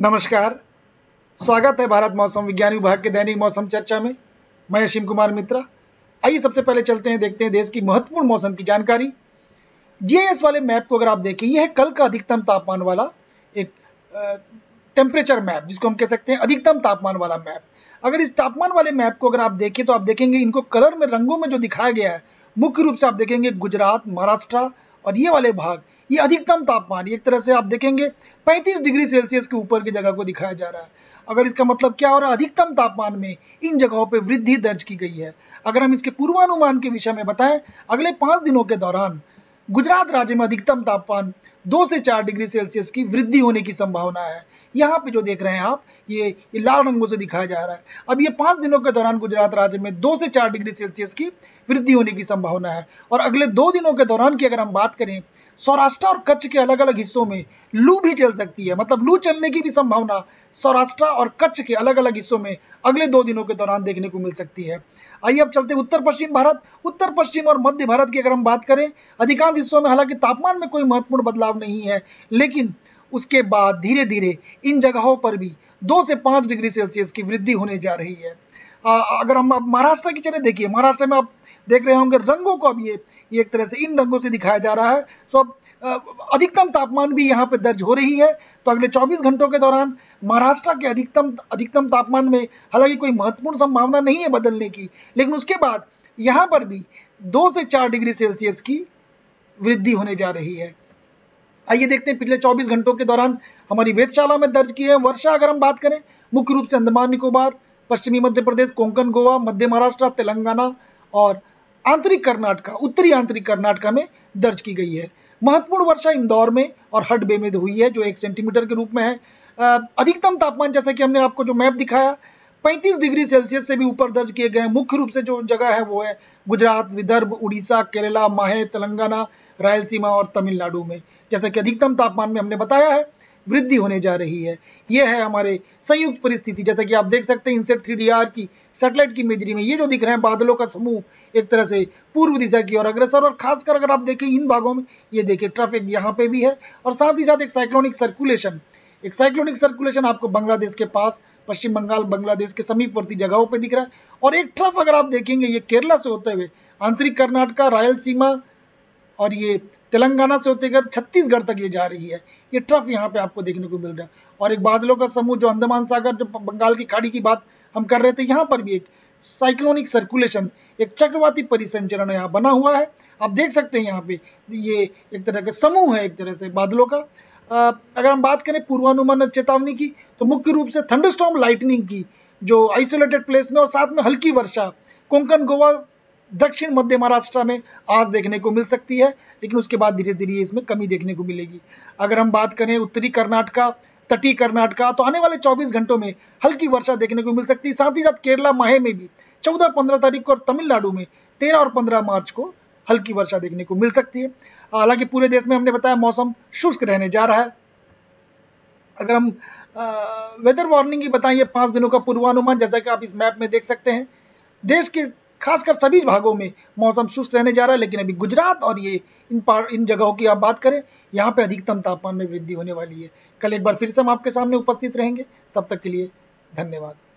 नमस्कार, स्वागत है भारत मौसम विज्ञान विभाग के दैनिक मौसम चर्चा में। मैं असीम कुमार मित्रा। आइए सबसे पहले चलते हैं, देखते हैं देश की महत्वपूर्ण मौसम की जानकारी। जीआईएस वाले मैप को अगर आप देखें, यह है कल का अधिकतम तापमान वाला एक टेम्परेचर मैप, जिसको हम कह सकते हैं अधिकतम तापमान वाला मैप। अगर इस तापमान वाले मैप को अगर आप देखें तो आप देखेंगे इनको कलर में, रंगों में जो दिखाया गया है, मुख्य रूप से आप देखेंगे गुजरात, महाराष्ट्र और ये वाले भाग, ये अधिकतम तापमान एक तरह से आप देखेंगे 35 डिग्री सेल्सियस के ऊपर की जगह को दिखाया जा रहा है। अगर इसका मतलब क्या हो रहा है, अधिकतम तापमान में इन जगहों पे वृद्धि दर्ज की गई है। अगर हम इसके पूर्वानुमान के विषय में बताएं, अगले 5 दिनों के दौरान गुजरात राज्य में अधिकतम तापमान 2 से 4 डिग्री सेल्सियस की वृद्धि होने की संभावना है। यहाँ पे जो देख रहे हैं आप, ये लाल रंगों से दिखाया जा रहा है। अब ये 5 दिनों के दौरान गुजरात राज्य में 2 से 4 डिग्री सेल्सियस की वृद्धि होने की संभावना है। और अगले 2 दिनों के दौरान की अगर हम बात करें, सौराष्ट्र और कच्छ के अलग अलग हिस्सों में लू भी चल सकती है। मतलब लू चलने की भी संभावना सौराष्ट्र और कच्छ के अलग अलग हिस्सों में अगले 2 दिनों के दौरान देखने को मिल सकती है। आइए अब चलते उत्तर पश्चिम भारत। उत्तर पश्चिम और मध्य भारत की अगर हम बात करें, अधिकांश हिस्सों में हालांकि तापमान में कोई महत्वपूर्ण बदलाव नहीं है, लेकिन उसके बाद धीरे धीरे इन जगहों पर भी 2 से 5 डिग्री सेल्सियस की वृद्धि होने जा रही है। अगर हम महाराष्ट्र की चले देखिए, महाराष्ट्र में आप देख रहे होंगे रंगों को, अब ये एक तरह से इन रंगों से दिखाया जा रहा है। सो अधिकतम तापमान भी यहाँ पे दर्ज हो रही है। तो अगले 24 घंटों के दौरान महाराष्ट्र के अधिकतम तापमान में हालांकि कोई महत्वपूर्ण संभावना नहीं है बदलने की, लेकिन उसके बाद यहाँ पर भी 2 से 4 डिग्री सेल्सियस की वृद्धि होने जा रही है। आइए देखते हैं पिछले 24 घंटों के दौरान हमारी वेधशाला में दर्ज की है वर्षा। अगर हम बात करें, मुख्य रूप से अंडमान निकोबार, पश्चिमी मध्य प्रदेश, कोंकण, गोवा, मध्य महाराष्ट्र, तेलंगाना और आंतरिक कर्नाटका, उत्तरी आंतरिक कर्नाटका में दर्ज की गई है। महत्वपूर्ण वर्षा इंदौर में और हडबे में हुई है, जो 1 सेंटीमीटर के रूप में है। अधिकतम तापमान, जैसा कि हमने आपको जो मैप दिखाया, 35 डिग्री सेल्सियस से भी ऊपर दर्ज किए गए। मुख्य रूप से जो जगह है वो है गुजरात, विदर्भ, उड़ीसा, केरला, माहे, तेलंगाना, रायलसीमा और तमिलनाडु में। जैसा कि अधिकतम तापमान में हमने बताया है, वृद्धि होने जा रही है। यह है हमारे संयुक्त परिस्थिति, जैसा कि आप देख सकते हैं इनसेट 3DR की सैटेलाइट की इमेजरी में ये जो दिख रहे हैं बादलों का समूह एक तरह से पूर्व दिशा की ओर अग्रसर। और खासकर अगर आप देखें इन भागों में, ये देखिए ट्रफ एक यहाँ पे भी है, और साथ ही साथ एक साइक्लोनिक सर्कुलेशन आपको बांग्लादेश के पास, पश्चिम बंगाल, बांग्लादेश के समीपवर्ती जगहों पे दिख रहा है। और एक ट्रफ अगर आप देखेंगे, ये केरला से होते हुए आंतरिक कर्नाटका, रायलसीमा और ये तेलंगाना से होते हुए छत्तीसगढ़ तक ये जा रही है। ये ट्रफ यहाँ पे आपको देखने को मिल रहा है। और एक बादलों का समूह जो अंडमान सागर, जो बंगाल की खाड़ी की बात हम कर रहे थे, यहाँ पर भी एक साइक्लोनिक सर्कुलेशन, एक चक्रवाती परिसंचरण यहाँ बना हुआ है। आप देख सकते हैं यहाँ पे ये एक तरह का समूह है, एक तरह से बादलों का। अगर हम बात करें पूर्वानुमान चेतावनी की, तो मुख्य रूप से थंडरस्टॉर्म लाइटनिंग की जो आइसोलेटेड प्लेस में और साथ में हल्की वर्षा कोंकण, गोवा, दक्षिण मध्य महाराष्ट्र में आज देखने को मिल सकती है, लेकिन उसके बाद धीरे धीरे इसमें कमी देखने को मिलेगी। अगर हम बात करें उत्तरी कर्नाटका, तटीय कर्नाटका, तो आने वाले 24 घंटों में हल्की वर्षा देखने को मिल सकती है। साथ ही साथ केरला, माहे में भी 14-15 तारीख को, और तमिलनाडु में 13 और 15 मार्च को हल्की वर्षा देखने को मिल सकती है। हालांकि पूरे देश में हमने बताया मौसम शुष्क रहने जा रहा है। अगर हम वेदर वार्निंग की बताइए 5 दिनों का पूर्वानुमान, जैसा कि आप इस मैप में देख सकते हैं, देश के खासकर सभी भागों में मौसम शुष्क रहने जा रहा है। लेकिन अभी गुजरात और ये इन जगहों की आप बात करें, यहाँ पे अधिकतम तापमान में वृद्धि होने वाली है। कल एक बार फिर से हम आपके सामने उपस्थित रहेंगे। तब तक के लिए धन्यवाद।